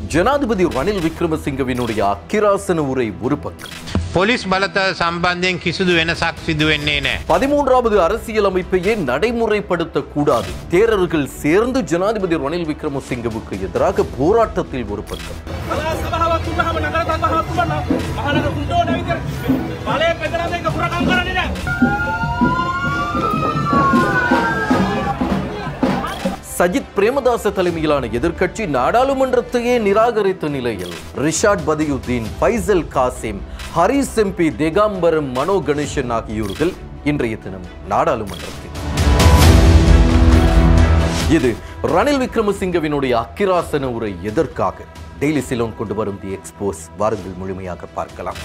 ஜனாதிபதி ரணில் விக்ரமசிங்கவினுடைய அக்கிராசன உரை ஒரு பக்கம். போலீஸ் பலத்த சம்பந்தம் கிசுது வெனசක් සිදු වෙන්නේ නැහැ. 13வது அரசியலமைப்பையே நடைமுறைப்படுத்த கூடாது. தேரர்கள் சேர்ந்து ஜனாதிபதி ரணில் விக்ரமசிங்கவுக்கு எதிராக போராட்டத்தில் ஒரு பக்கம். சஜித் பிரேமதாச தலைமையிலான எதிர்க்கட்சி நாடாளுமன்றத்தையே நிராகரித்த நிலையில் ரிஷாட் பதியுதீன், ஃபைசல் காசிம், ஹரிஸ் எம்பி, திகாம்பரம், மனோ கணேசன் ஆகியோர்கள் இன்றைய தினம் நாடாளுமன்றத்தில். இது ரணில் விக்ரமசிங்கவினுடைய அக்கிராசன உரை எதற்காக? டெய்லி சிலோன் கொண்டு வரும் தி எக்ஸ்போஸ். வாருங்கள் முழுமையாக பார்க்கலாம்.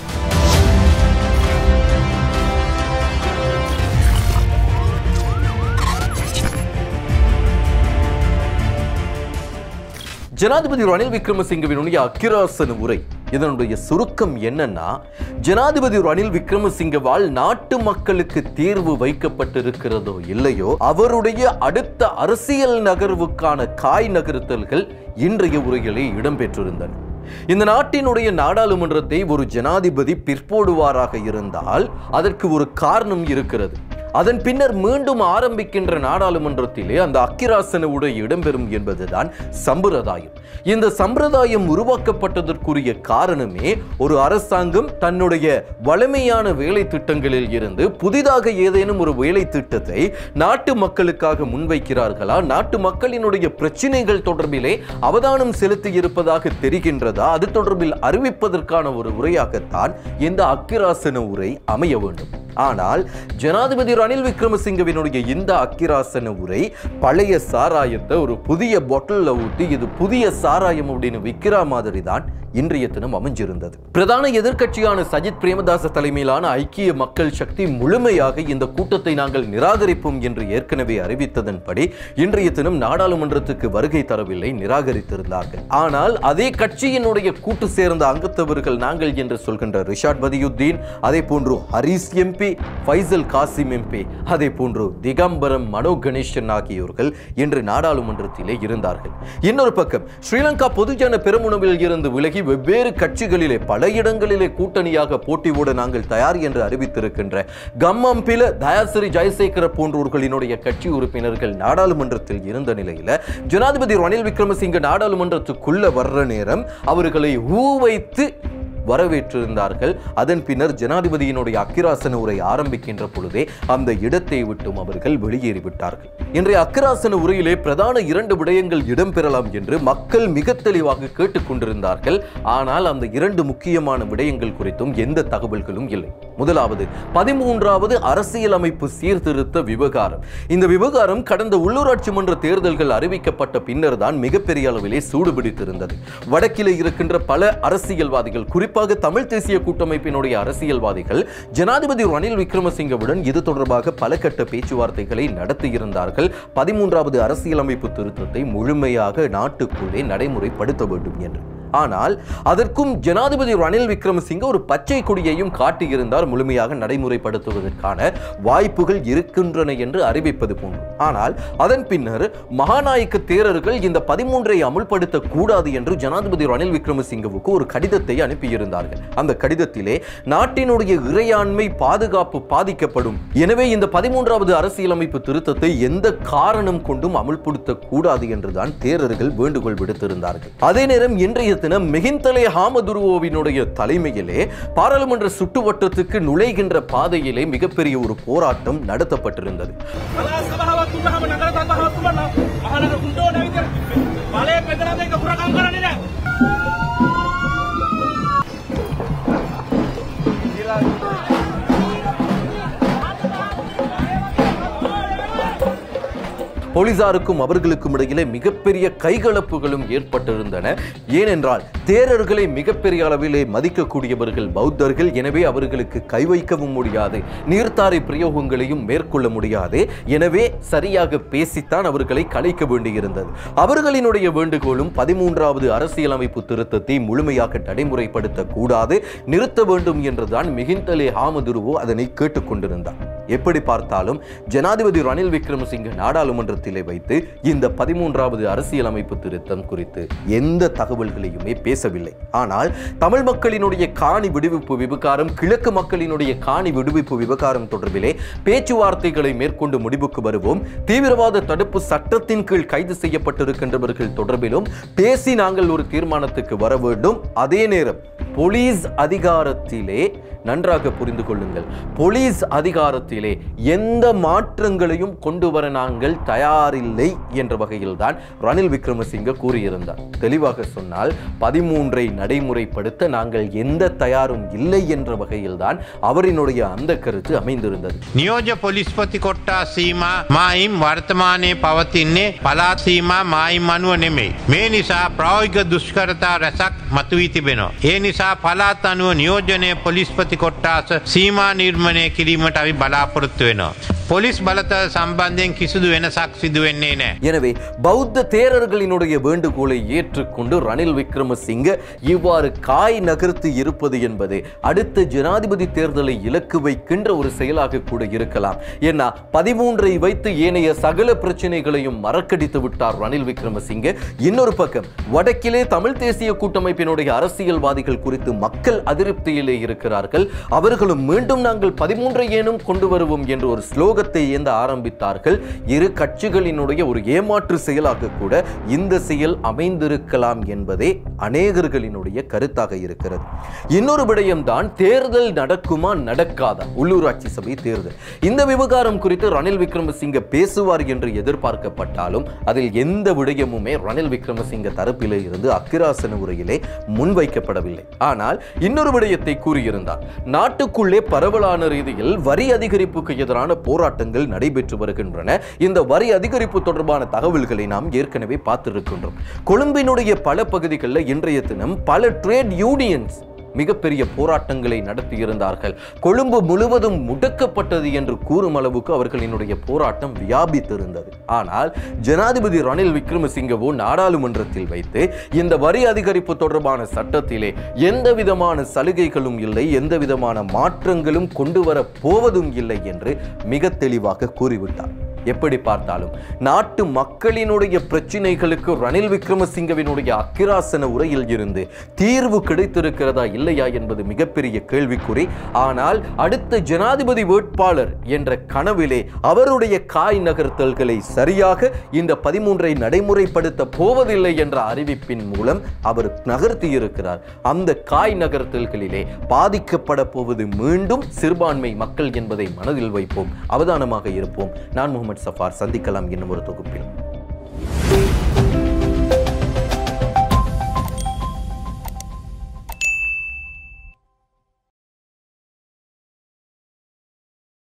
ஜனாதிபதி ரணில் விக்ரமசிங்கவினுடைய அக்கிராசன உரை இதனுடைய சுருக்கம் என்னன்னா, ஜனாதிபதி ரணில் விக்ரமசிங்கவால் நாட்டு மக்களுக்கு தீர்வு வைக்கப்பட்டிருக்கிறதோ இல்லையோ அவருடைய அடுத்த அரசியல் நகர்வுக்கான காய் நகர்த்தல்கள் இன்றைய உரைகளில் இடம்பெற்றிருந்தன. இந்த நாட்டினுடைய நாடாளுமன்றத்தை ஒரு ஜனாதிபதி பிற்போடுவாராக இருந்தால் அதற்கு ஒரு காரணம் இருக்கிறது. அதன் பின்னர் மீண்டும் ஆரம்பிக்கின்ற நாடாளுமன்றத்திலே அந்த அக்கிராசன உரை இடம்பெறும் என்பதுதான் சம்பிரதாயம். இந்த சம்பிரதாயம் உருவாக்கப்பட்டதற்குரிய காரணமே ஒரு அரசாங்கம் தன்னுடைய வலிமையான வேலை திட்டங்களில் இருந்து புதிதாக ஏதேனும் ஒரு வேலை திட்டத்தை நாட்டு மக்களுக்காக முன்வைக்கிறார்களா, நாட்டு மக்களினுடைய பிரச்சனைகள் தொடர்பிலே அவதானம் செலுத்தி இருப்பதாக தெரிகின்றதா, அது தொடர்பில் அறிவிப்பதற்கான ஒரு உரையாகத்தான் இந்த அக்கிராசன உரை அமைய வேண்டும். ஆனால் ஜனாதிபதி ரணில் விக்ரமசிங்கவினுடைய இந்த அக்கிராசன உரை பழைய சாராயத்தை ஒரு புதிய பாட்டில்ல ஊட்டி இது புதிய சாராயம் அப்படின்னு விற்கிற மாதிரி தான் இன்றைய தினம் அமைஞ்சிருந்தது. பிரதான எதிர்க்கட்சியான சஜித் பிரேமதாச தலைமையிலான ஐக்கிய மக்கள் சக்தி முழுமையாக இந்த கூட்டத்தை நாங்கள் நிராகரிப்போம் என்று ஏற்கனவே அறிவித்ததன்படி இன்றைய தினம் நாடாளுமன்றத்துக்கு வருகை தரவில்லை, நிராகரித்திருந்தார்கள். ஆனால் அதே கட்சியினுடைய கூட்டு சேர்ந்த அங்கத்தவர்கள் நாங்கள் என்று சொல்கின்ற ரிஷாட் பதியுதீன், அதே போன்று ஹரிஸ் எம்பி, ஃபைசல் காசிம் எம்பி, அதே போன்று திகாம்பரம், மனோ கணேசன் ஆகியோர்கள் இன்று நாடாளுமன்றத்திலே இருந்தார்கள். இன்னொரு பக்கம் ஸ்ரீலங்கா பொதுஜன பெரமுனவில் இருந்து விலகி வெவ்வேறு கட்சிகளிலே பல இடங்களிலே கூட்டணியாக போட்டியோட நாங்கள் தயார் என்று அறிவித்திருக்கின்ற கம்மம்பில, தயாசிரி ஜெயசேகர போன்றோர்களினுடைய கட்சி உறுப்பினர்கள் நாடாளுமன்றத்தில் இருந்த நிலையில ஜனாதிபதி ரணில் விக்ரமசிங்க நாடாளுமன்றத்துக்குள்ள வர்ற நேரம் அவர்களை வைத்து வரவேற்றிருந்தார்கள். அதன் பின்னர் ஜனாதிபதியினுடைய அக்கிராசன உரை ஆரம்பிக்கின்ற பொழுதே அந்த இடத்தை விட்டும் அவர்கள் வெளியேறிவிட்டார்கள். இன்றைய அக்கிராசன உரையிலே பிரதான 2 விடயங்கள் இடம்பெறலாம் என்று மக்கள் மிக தெளிவாக கேட்டுக்கொண்டிருந்தார்கள். ஆனால் அந்த 2 முக்கியமான விடயங்கள் குறித்தும் எந்த தகவல்களும் இல்லை. முதலாவது 13வது அரசியலமைப்பு சீர்திருத்த விவகாரம். இந்த விவகாரம் கடந்த உள்ளூராட்சி மன்ற தேர்தல்கள் அறிவிக்கப்பட்ட பின்னர் தான் மிகப்பெரிய அளவிலே சூடுபிடித்திருந்தது. வடக்கிலே இருக்கின்ற பல அரசியல்வாதிகள், குறிப்பாக தமிழ் தேசிய கூட்டமைப்பினுடைய அரசியல்வாதிகள் ஜனாதிபதி ரணில் விக்ரமசிங்கவுடன் இது தொடர்பாக பல கட்ட பேச்சுவார்த்தைகளை நடத்தியிருந்தார்கள். 13வது அரசியலமைப்பு திருத்தத்தை முழுமையாக நாட்டுக்குள்ளே நடைமுறைப்படுத்த வேண்டும் என்று. ஆனால் அதற்கும் ஜனாதிபதி ரணில் விக்ரமசிங்க ஒரு பச்சை கொடியையும் காட்டியிருந்தார், முழுமையாக நடைமுறைப்படுத்துவதற்கான வாய்ப்புகள் இருக்கின்றன என்று அறிவிப்பது போன்று. ஆனால் அதன் பின்னர் மகாநாயக்க தேரர்கள் இந்த 13ஐ அமுல்படுத்த கூடாது என்று ஜனாதிபதி ரணில் விக்ரமசிங்கவுக்கு ஒரு கடிதத்தை அனுப்பியிருந்தார்கள். அந்த கடிதத்திலே நாட்டினுடைய இறையாண்மை பாதுகாப்பு பாதிக்கப்படும், எனவே இந்த 13வது அரசியலமைப்பு திருத்தத்தை எந்த காரணம் கொண்டும் அமுல்படுத்த கூடாது என்றுதான் தேரர்கள் வேண்டுகோள் விடுத்திருந்தார்கள். அதே நேரம் இன்றைய தினம் மிகிந்தலே ஹாமதுருவோவினுடைய தலைமையிலே பாராளுமன்ற சுற்றுவட்டத்துக்கு நுழைகின்ற பாதையிலே மிகப்பெரிய ஒரு போராட்டம் நடத்தப்பட்டிருந்தது. போலீசாருக்கும் அவர்களுக்கும் இடையிலே மிகப்பெரிய கைகலப்புகளும் ஏற்பட்டிருந்தன. ஏனென்றால் தேரர்களை மிகப்பெரிய அளவிலே மதிக்கக்கூடியவர்கள் பௌத்தர்கள். எனவே அவர்களுக்கு கை வைக்கவும் முடியாது, நீர்த்தாரை பிரயோகங்களையும் மேற்கொள்ள முடியாது. எனவே சரியாக பேசித்தான் அவர்களை கலைக்க வேண்டியிருந்தது. அவர்களினுடைய வேண்டுகோளும் 13வது அரசியலமைப்பு திருத்தத்தை முழுமையாக நடைமுறைப்படுத்த கூடாது, நிறுத்த வேண்டும் என்றுதான் மிகிந்தலே ஹாமதுருவோ அதனை கேட்டுக்கொண்டிருந்தார். எப்படி பார்த்தாலும் ஜனாதிபதி ரணில் விக்ரமசிங்க நாடாளுமன்றத்திலே வைத்து இந்த 13வது அரசியலமைப்பு திருத்தம் குறித்து எந்த தகவல்களையுமே பேசவில்லை. ஆனால் தமிழ் மக்களினுடைய காணி விடுவிப்பு விவகாரம், கிழக்கு மக்களினுடைய காணி விடுவிப்பு விவகாரம் தொடர்பிலே பேச்சுவார்த்தைகளை மேற்கொண்டு முடிவுக்கு வருவோம். தீவிரவாத தடுப்பு சட்டத்தின் கீழ் கைது செய்யப்பட்டிருக்கின்றவர்கள் தொடர்பிலும் பேசி நாங்கள் ஒரு தீர்மானத்துக்கு வர வேண்டும். அதே நேரம் போலீஸ் அதிகாரத்திலே நன்றாக புரிந்து கொள்ளுங்கள், போலீஸ் அதிகாரத்திலே எந்த மாற்றங்களையும் கொண்டு வர நாங்கள் தயாரில்லை என்ற வகையில் தான் ரணில் விக்ரமசிங்க கூறியிருந்தார். தெளிவாக சொன்னால் 13ஐ நடைமுறைப்படுத்த நாங்கள் எந்த தயாரும் இல்லை என்ற வகையில் தான் அவரினுடைய அந்த கருத்து அமைந்திருந்தது. නියෝජ පොලිස්පති කොට්ටා සීමා මායිම් වර්තමානයේ පවතින්නේ පළාත් සීමා මායිම් අනුව නෙමෙයි. මේ නිසා ප්‍රායෝගික දුෂ්කරතා රැසක් මතුවී තිබෙනවා. ඒ නිසා පළාත් අනුව නියෝජනයේ පොලිස්පති කොට්ටාස සීමා නිර්මාණය කිරීමට අපි බලාපොරොත්තු වෙනවා. போலீஸ் பலத்த சம்பந்தம் கிசுது வெனசாக் சிது வென்னே. எனவே பௌத்த தேரர்களினுடைய வேண்டுகோளை ஏற்றுக்கொண்டு ரணில் விக்ரமசிங்க இவ்வாறு காய் நகர்த்தி இருப்பது என்பது அடுத்த ஜனாதிபதி தேர்தலை இலக்கு வைக்கின்ற ஒரு செயலாக கூட இருக்கலாம். ஏன்னா 13ஐ வைத்து ஏனைய சகல பிரச்சனைகளையும் மறக்கடித்து விட்டார் ரணில் விக்ரமசிங்க. இன்னொரு பக்கம் வடக்கிலே தமிழ் தேசிய கூட்டமைப்பினுடைய அரசியல்வாதிகள் குறித்து மக்கள் அதிருப்தியிலே இருக்கிறார்கள். அவர்களும் மீண்டும் நாங்கள் 13ஐ ஏனும் கொண்டு வருவோம் என்ற ஒரு ஸ்லோகத்தை ஏந்த ஆரம்பித்தார்கள். இரு கட்சிகளினுடைய ஒரு ஏமாற்று செயலாக கூட இந்த செயல் அமைந்திருக்கலாம் என்பதே அநேகர்களினுடைய கருத்தாக இருக்கிறது. இன்னொரு விடயம் தான் தேர்தல் நடக்குமா நடக்காதா, உள்ளூராட்சி சபை தேர்தல். இந்த விவகாரம் குறித்து ரணில் விக்ரமசிங்க பேசுவார் என்று எதிர்பார்க்கப்பட்டாலும் அதில் எந்த விடயமுமே ரணில் விக்ரமசிங்க தரப்பிலே இருந்து அக்கிராசன உரையிலே முன்வைக்கப்படவில்லை. ஆனால் இன்னொரு விடயத்தை கூறியிருந்தார். நாட்டுக்குள்ளே பரவலான ரீதியில் வரி அதிகரிப்புக்கு எதிரான போராட்டங்கள் நடைபெற்று வருகின்றன. இந்த வரி அதிகரிப்பு தொடர்பான தகவல்களை நாம் ஏற்கனவே பார்த்திருக்கின்றோம். கொழும்பினுடைய பல பகுதிகளில் இன்றைய தினம் பல ட்ரேட் யூனியன்ஸ் மிகப்பெரிய போராட்டங்களை நடத்தியிருந்தார்கள். கொழும்பு முழுவதும் முடக்கப்பட்டது என்று கூறும் அளவுக்கு அவர்களினுடைய போராட்டம் வியாபித்திருந்தது. ஆனால் ஜனாதிபதி ரணில் விக்ரமசிங்கவோ நாடாளுமன்றத்தில் வைத்து இந்த வரி அதிகரிப்பு தொடர்பான சட்டத்திலே எந்த விதமான சலுகைகளும் இல்லை, எந்த விதமான மாற்றங்களும் கொண்டு வர போவதும் இல்லை என்று மிக தெளிவாக கூறிவிட்டார். எப்படி பார்த்தாலும் நாட்டு மக்களினுடைய பிரச்சினைகளுக்கு ரணில் விக்ரமசிங்கவினுடைய அக்கிராசன உரையில் இருந்து தீர்வு கிடைத்திருக்கிறதா இல்லையா என்பது மிகப்பெரிய கேள்விக்குறி. ஆனால் அடுத்த ஜனாதிபதி வேட்பாளர் என்ற கனவிலே அவருடைய காய் நகர்த்தல்களை சரியாக இந்த 13ஐ நடைமுறைப்படுத்த போவதில்லை என்ற அறிவிப்பின் மூலம் அவர் நகர்த்தியிருக்கிறார். அந்த காய் நகர்த்தல்களிலே பாதிக்கப்பட போவது மீண்டும் சிறுபான்மை மக்கள் என்பதை மனதில் வைப்போம், அவதானமாக இருப்போம். நான் முகமது சஃபார். சந்திக்கலாம் இன்னும் ஒரு தொகுப்பில்.